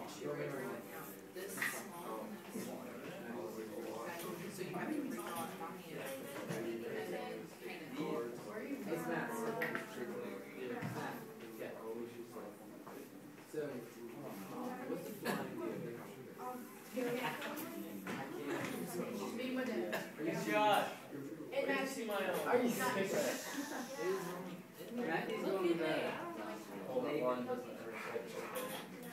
This small. So you have to redraw it by hand. And then paint it. It's Matt. Yeah. So, what's the flying She's being my dad. Josh, It where do you see my Are you serious? Look Matthew's at going to me. bed. Hold on,